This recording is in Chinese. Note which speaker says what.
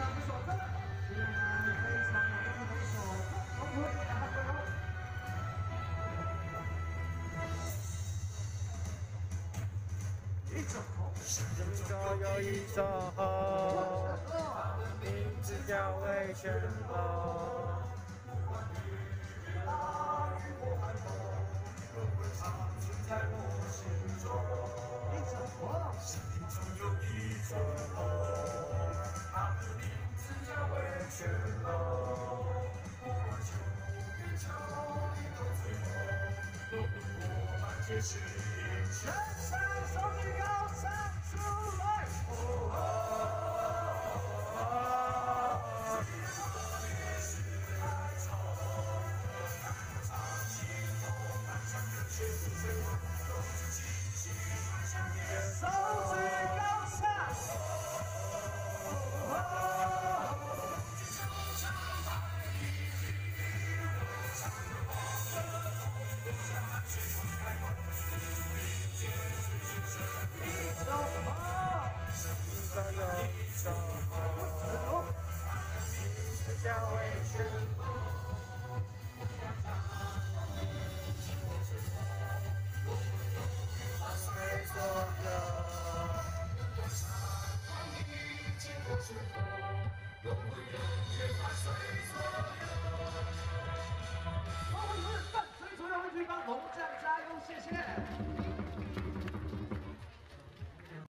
Speaker 1: 人手有一种红，名字叫魏全龙。生命中有一种龙，它的名字叫魏全龙。我求你都最后，我们皆是。